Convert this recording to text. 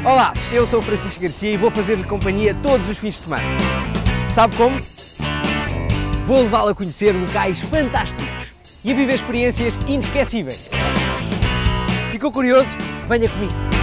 Olá, eu sou o Francisco Garcia e vou fazer-lhe companhia todos os fins de semana. Sabe como? Vou levá-lo a conhecer locais fantásticos e a viver experiências inesquecíveis. Ficou curioso? Venha comigo!